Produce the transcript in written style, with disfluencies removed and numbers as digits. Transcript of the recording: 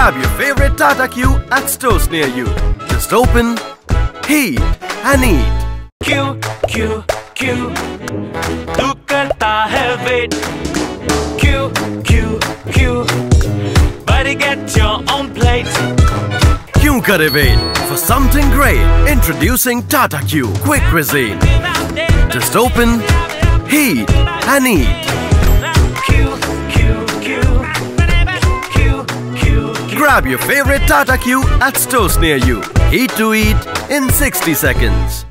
Grab your favorite Tata Q at stores near you. Just open, heat and eat. Q, Q, Q, तू करता है wait. Q, Q, Q, buddy get your own plate. Q करे wait for something great. Introducing Tata Q Quick Cuisine. Just open, heat and eat. Q, Q, Q, Q, Q, Q. Grab your favorite Tata Q at stores near you. Heat to eat in 60 seconds.